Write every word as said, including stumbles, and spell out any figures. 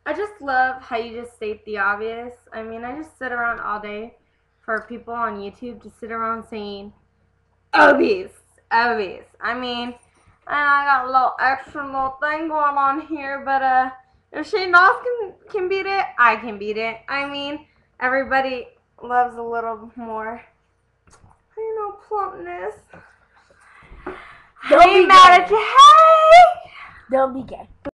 I just love how you just state the obvious. I mean, I just sit around all day for people on YouTube to sit around saying obese, obese. I mean, and I got a little extra little thing going on here, but uh, if Shane Dawes can can beat it, I can beat it. I mean, everybody loves a little more, you know, plumpness. Don't I ain't be mad gay. at you. Hey! Don't be gay.